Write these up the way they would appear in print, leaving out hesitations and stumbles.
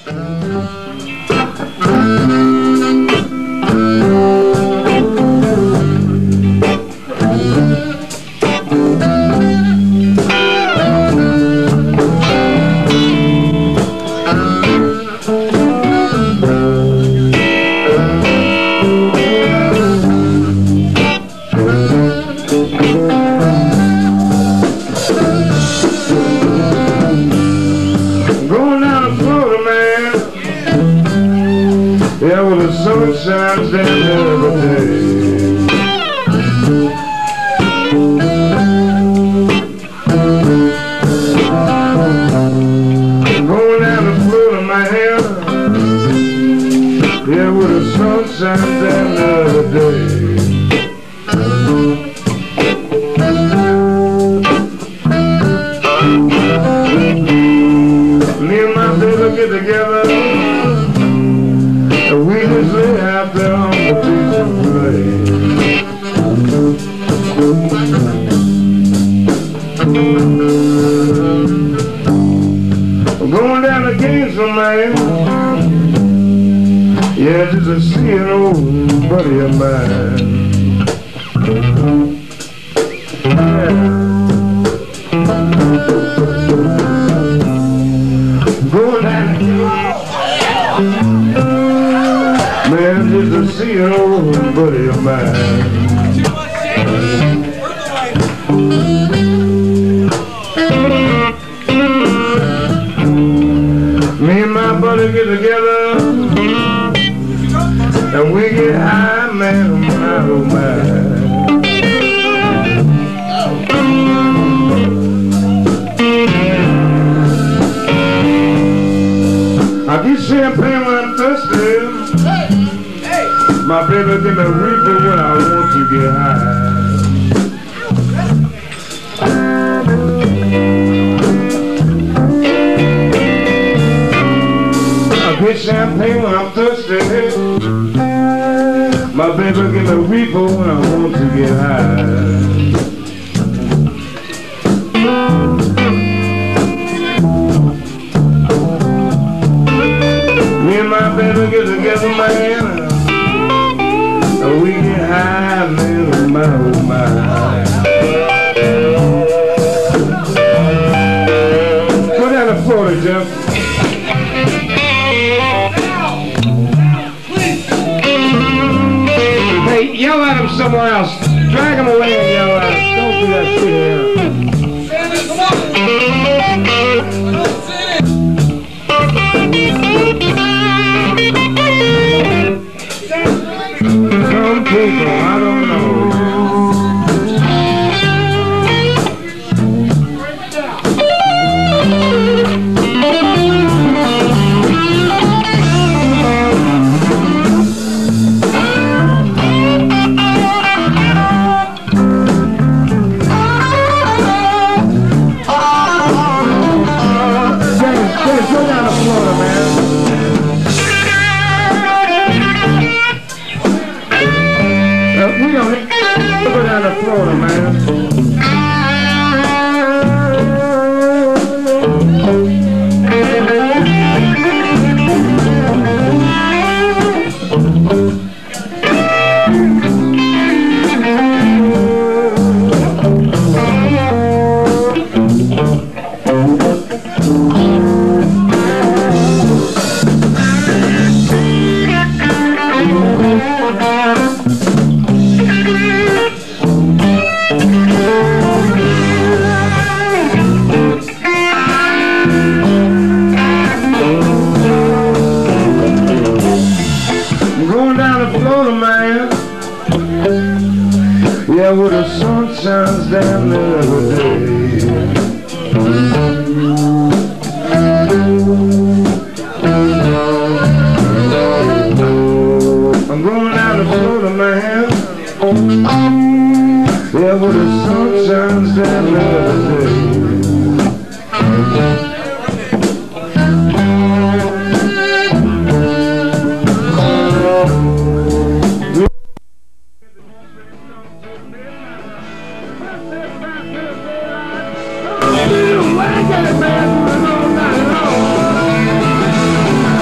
Sunshines down every day. Going down the Florida, man. Yeah, with the sunshine down every day. Me and my baby get together. We just lay out there on the beach and play. I'm going down to Gainesville, man. Yeah, just to see an old buddy of mine. Yeah. Going down to man, just to see an old buddy of mine. Me and my buddy get together and we get high, man, oh my. I get champagne when I'm thirsty. My baby give me a reaper when I want to get high. I get champagne when I'm thirsty. My baby give me a reaper when I want to get high. Me and my baby get together, man. We get high, man, oh my, oh my. Go down to Florida, Jeff. Hey, yell at him somewhere else. Drag him away and yell at him. Don't do that shit here. Some people, I don't know. James, go down to Florida, man. We don't go down to Florida, man. Yeah, where the sun shines down every day. I'm going out to Florida, man. Yeah, where the sun shines down every day. I got it, man.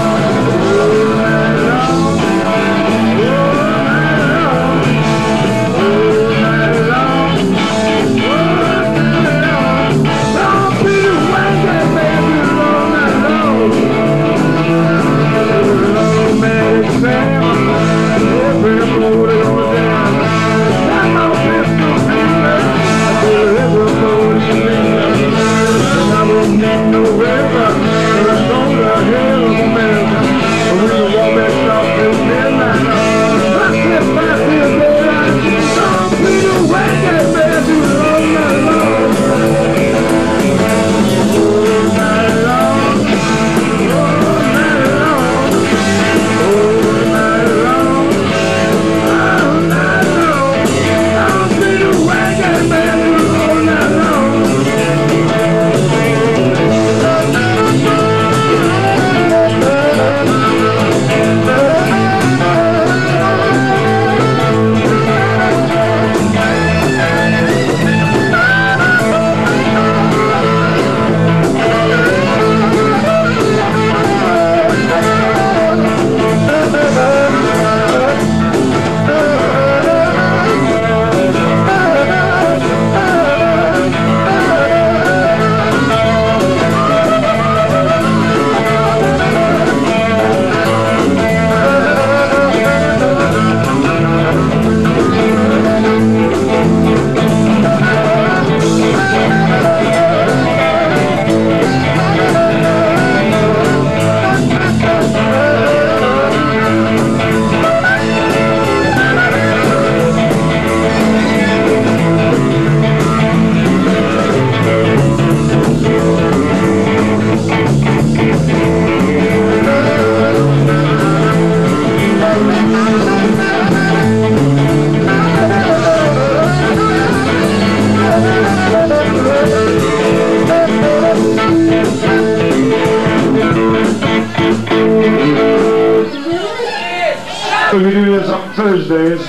Thursdays.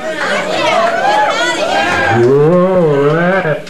All right.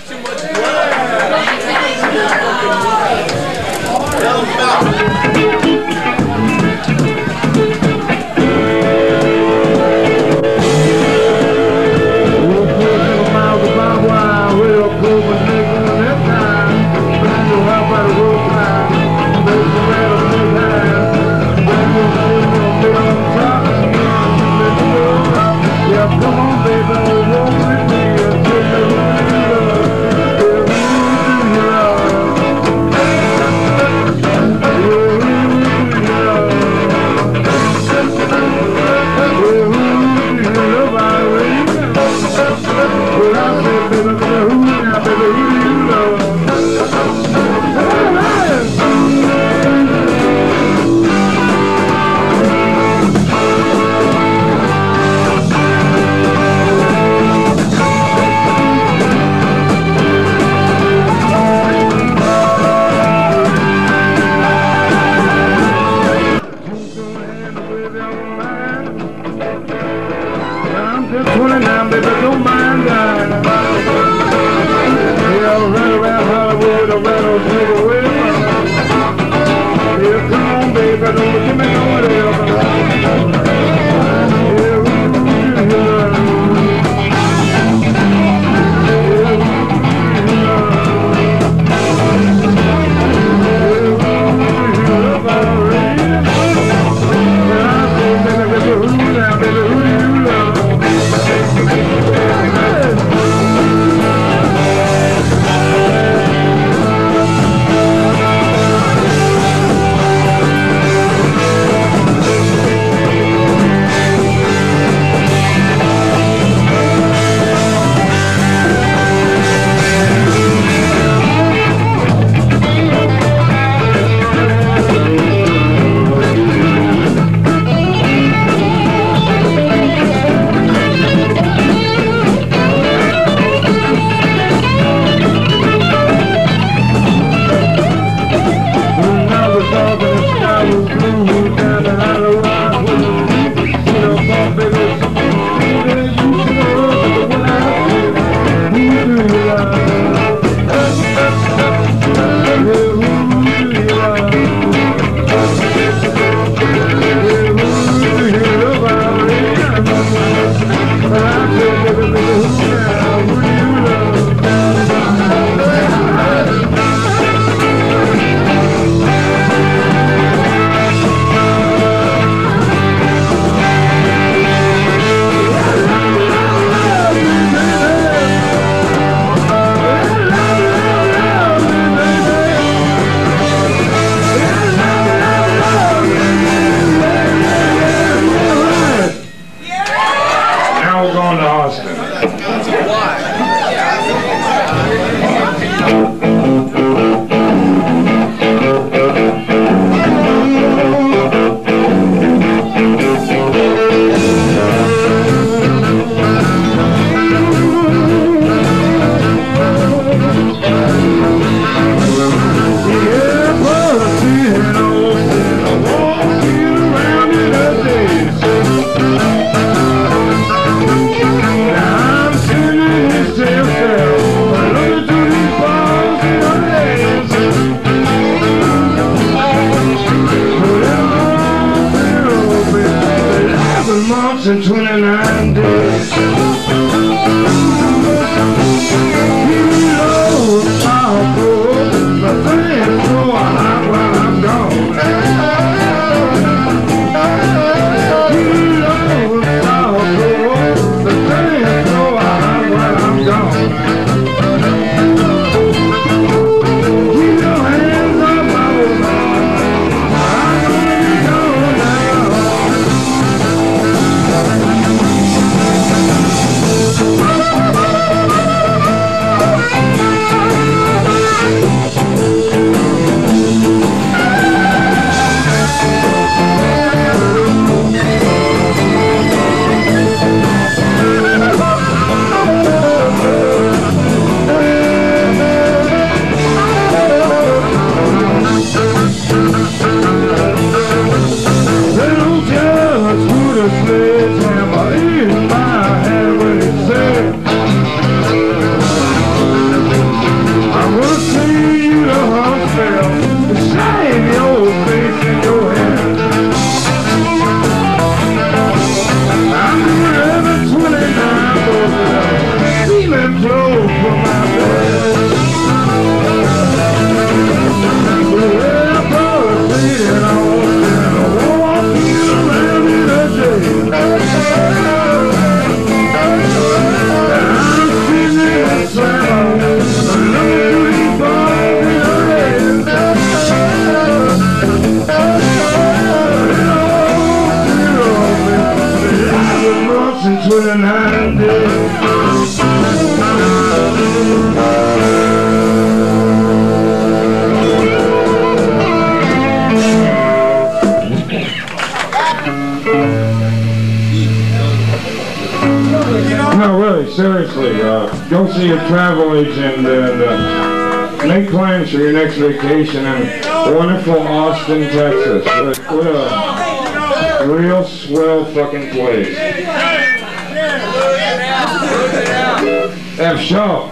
And 29 days. You know, seriously, go see your travel agent and make plans for your next vacation in wonderful Austin, Texas. What a real swell fucking place. F Shaw.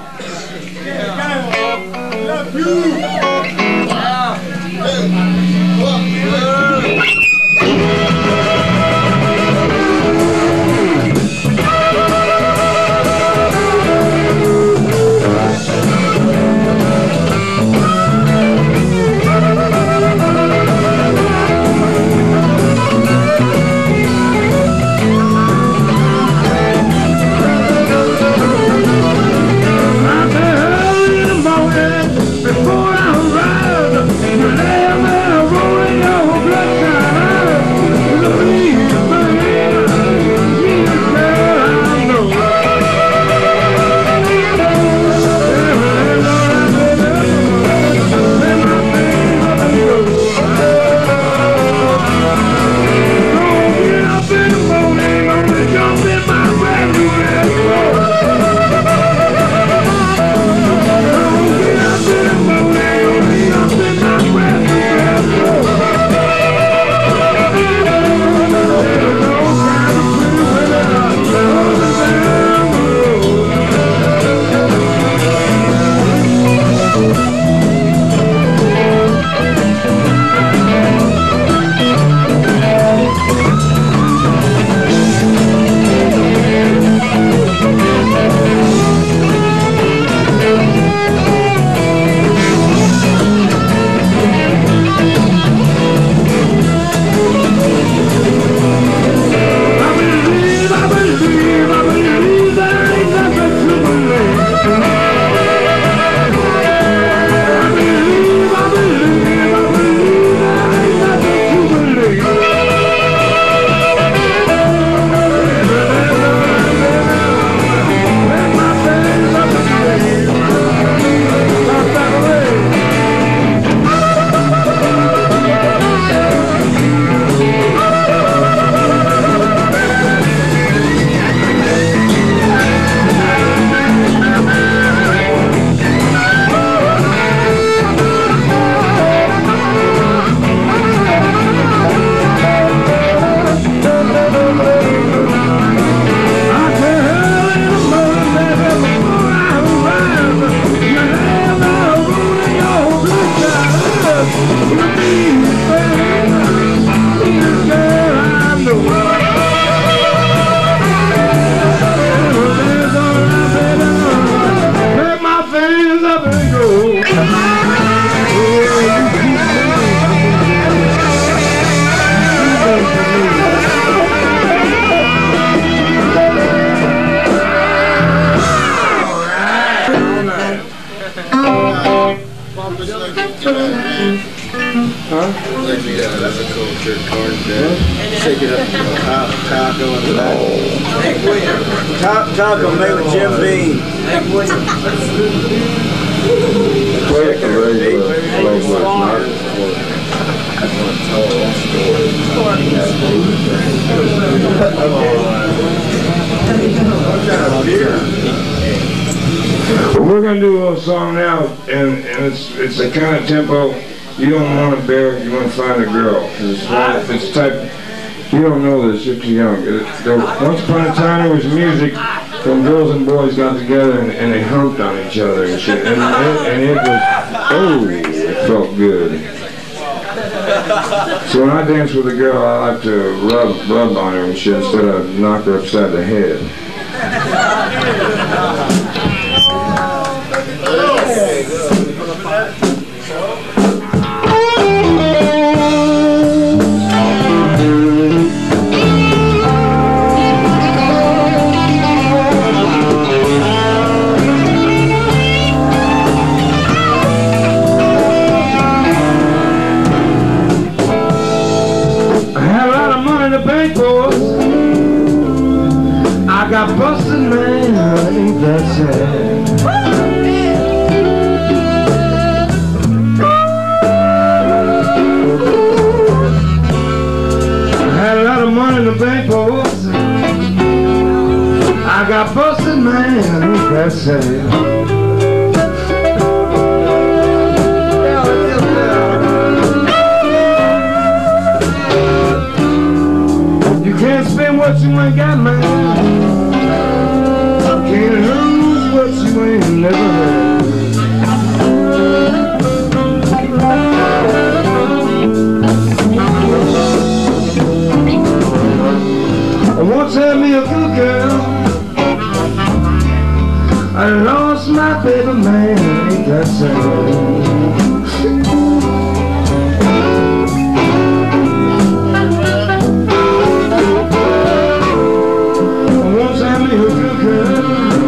That's a cool shirt, corn there. Shake it up, taco in the back. Taco made with Jim Beam. We're gonna do a little song now, and it's a kind of tempo you don't want to bear if you want to find a girl. It's type, you don't know this, you're too young. Once upon a time there was music when girls and boys got together and they humped on each other and shit. And it was, oh, it felt good. So when I dance with a girl, I like to rub on her and shit instead of knock her upside the head. I got busted, man, ain't that sad? I had a lot of money in the bank, boys. I got busted, man, badassary. You can't spend what you ain't got, man. Can't lose what you ain't never had. Once had me a good girl. I lost my baby, man, ain't that sad? Once had me a good girl.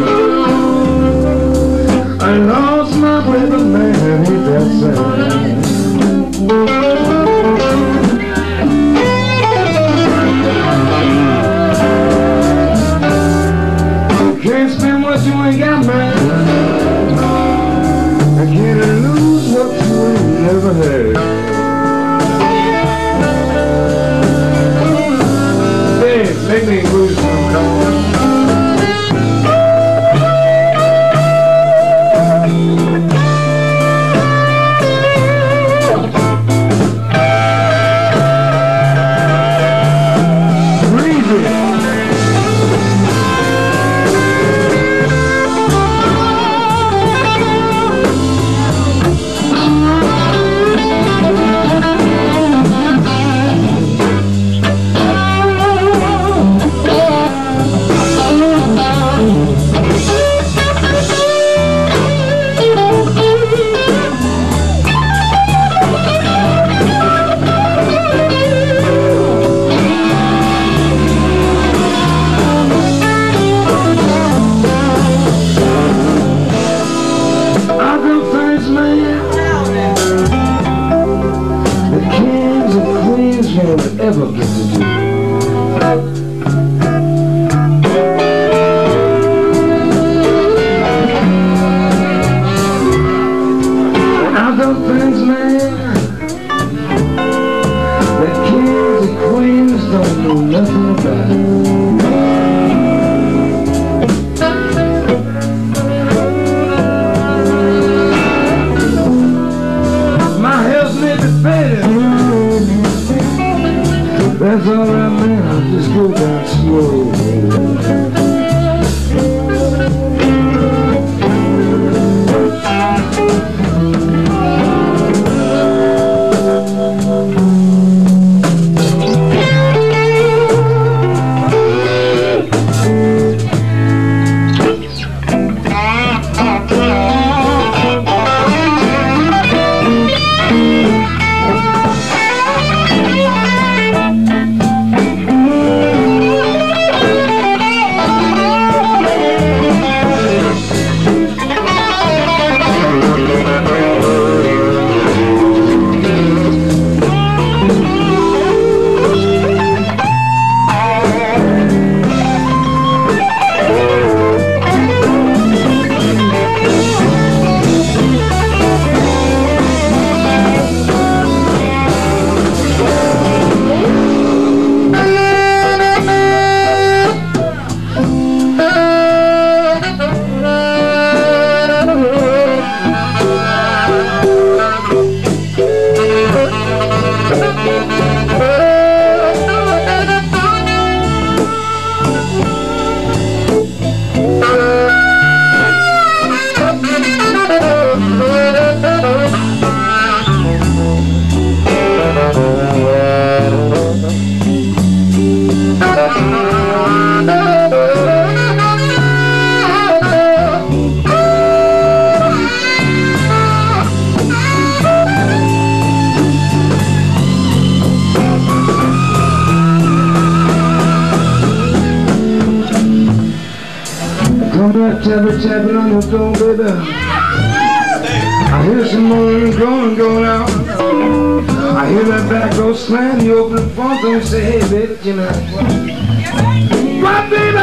I lost my baby, man, ain't that sad? Can't spend what you ain't got, man. I can't lose what you ain't never had. Hey, make me lose some color. Ever get to do. I've done things, man, that kings and queens don't know nothing about. My health may be fading. That's all right, man, I'll just go down slow. Tapping on your door, baby. I hear some moaning, going out. I hear that back door slam. You open the front door and say, hey, baby, Jimmy. What, baby?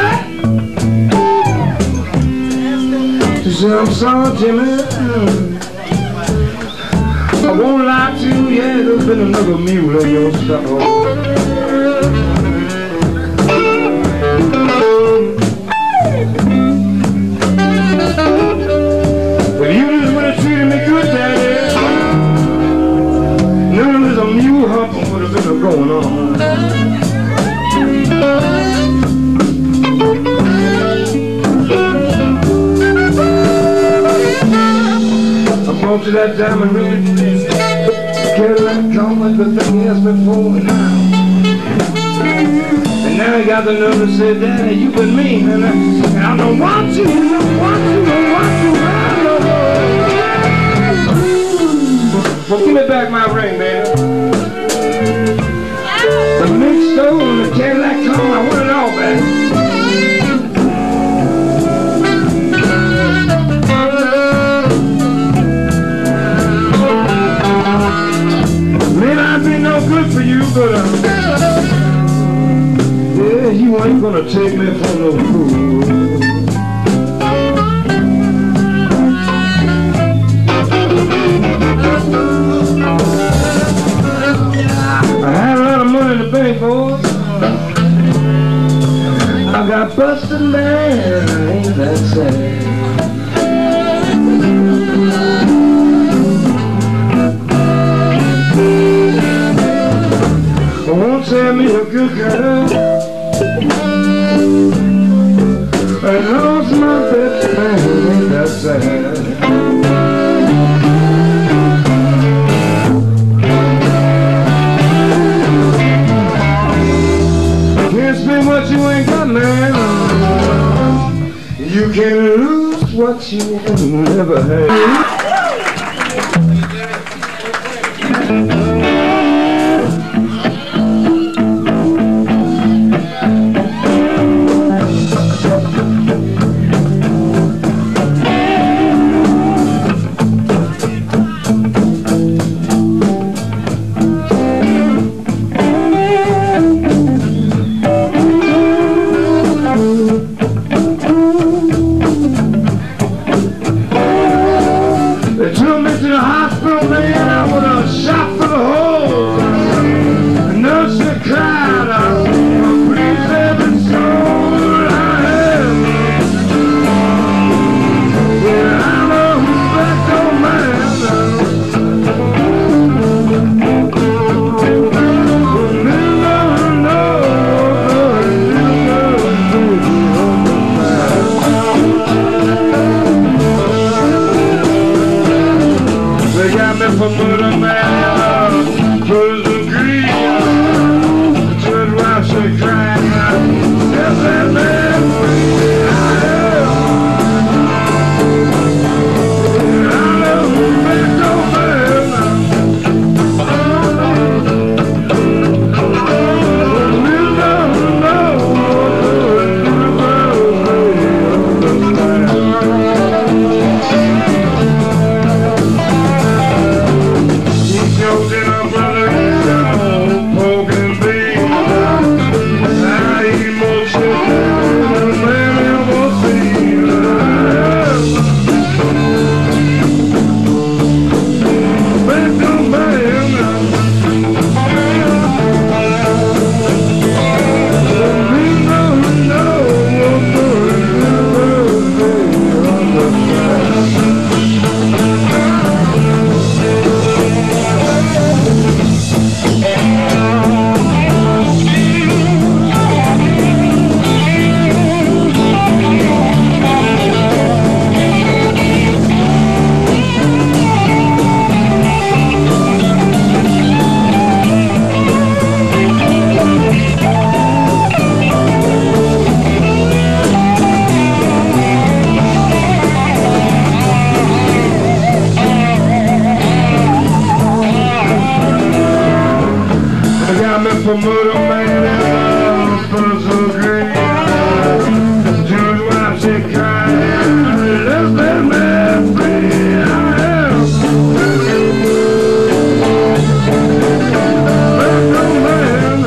She said, I'm sorry, Jimmy. I won't lie to you, yeah, there's been another mule in your stuff. If you just would have treated me good, Daddy, none of this mule humping would have been going on. I bought you that diamond ring, Cadillac come like the thing he has before me now. And now he got the nerve to say, Daddy, you been mean, and I don't want you, don't want you, don't want you, well, give me back my ring, man. The mixed stove and the Cadillac come, I want it all back. Man, I've been no good for you, but yeah, you ain't gonna take me for no fool. I had a lot of money to pay for. I got busted, man, I ain't that sad. I won't say me a good girl. I lost my best man, ain't that sad. Can't spend what you ain't got, man. You can lose what you never had. They took me to the hospital, man, I was a shot for the hole. The nurse said, cried, oh, please every soul I have. Yeah, I know who's back on man. They got me for murder, man, prison greed. The church wife said, crying out, yes, that man free. I know who's back on man. For murder, man, and so green. Judge wife said, crying, let that man free. I am back on man.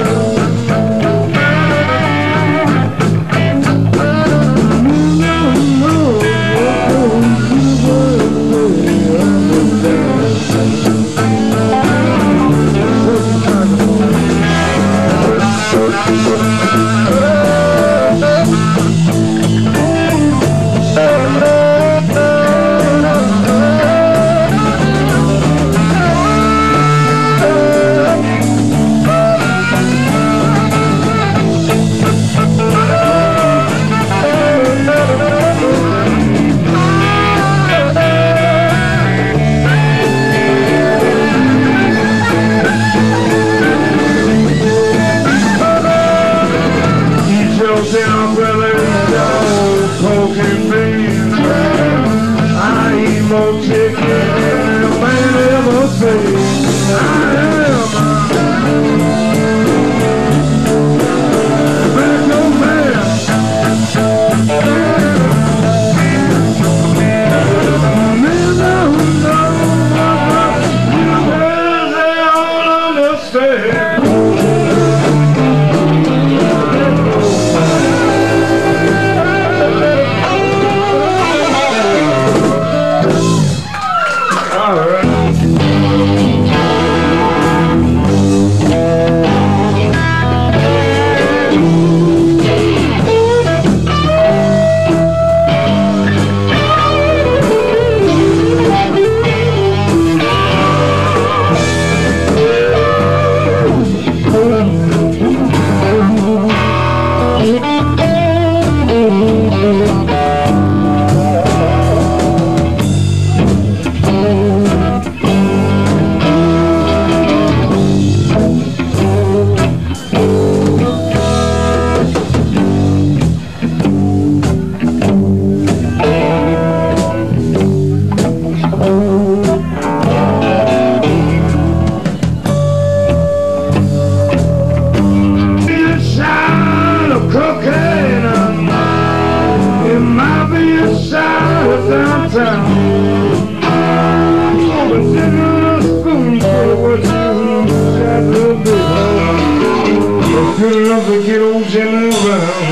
Good enough to get old Jimmy around.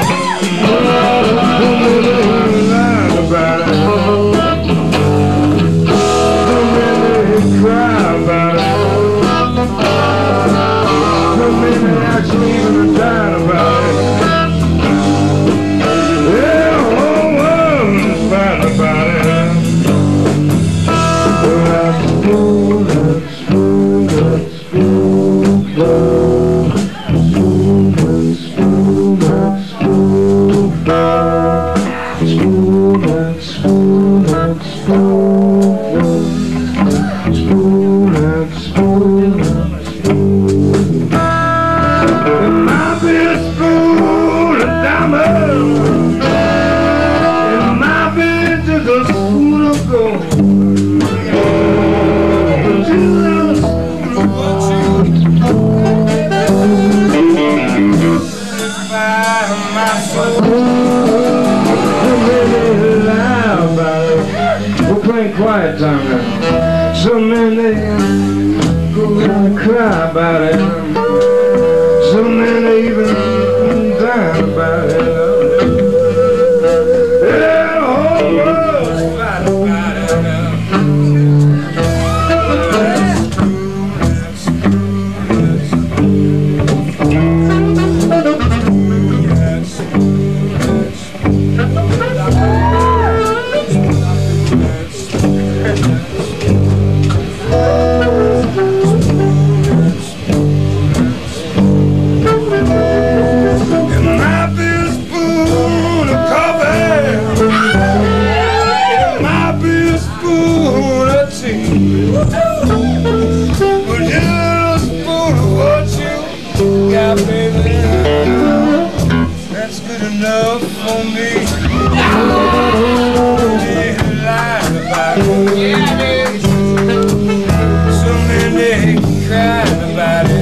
Lie about it. Some men they cry about it. Some men they actually even died about it. Yeah, the whole world is fighting about it. Well, that's cool, that's cool, that's cool. Quiet time now. Some men they go around and cry about it. Some men they even die about it. Yeah, the whole world's fighting about it. That's good enough for me. Lying about it. So many crying about it.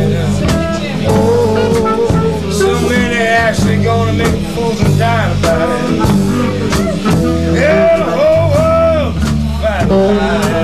So many actually gonna make fools and dying about it. Yeah, the whole world fighting about it.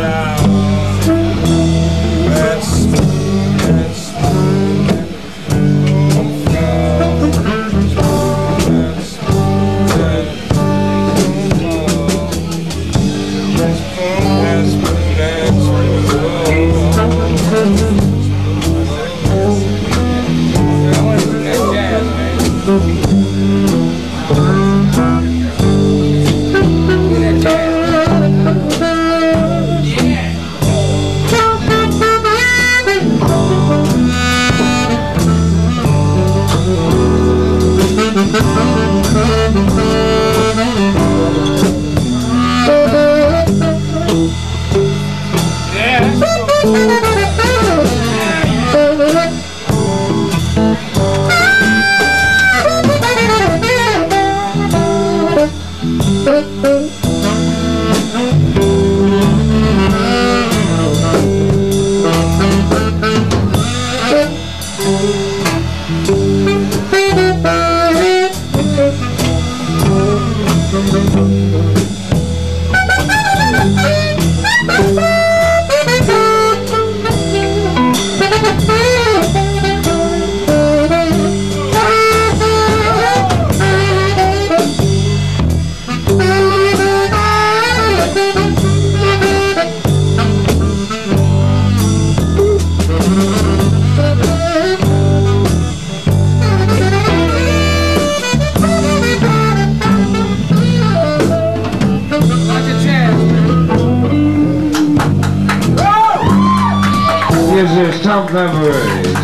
This is Tom February.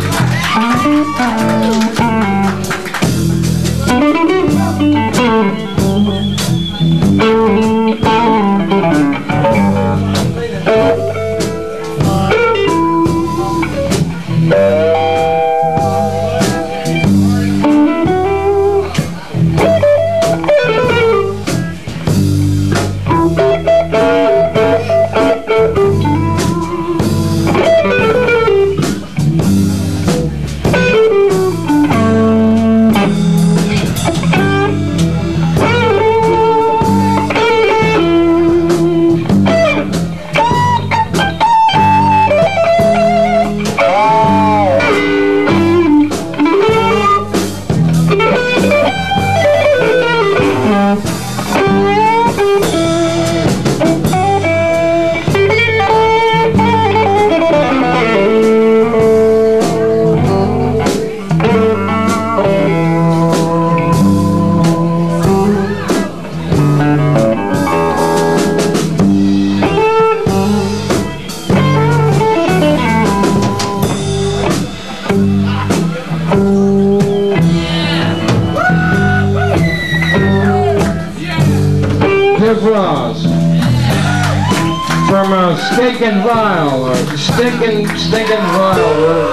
From a stinking vial, or stinking vial.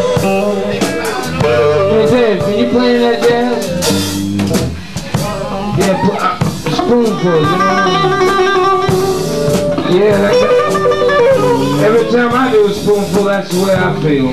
Hey Dave, can you play that jazz? Yeah, a spoonful, you know? Yeah, every time I do a spoonful, that's the way I feel.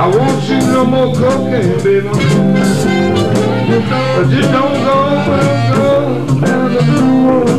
I won't see no more cocaine, baby. But just don't go down the road.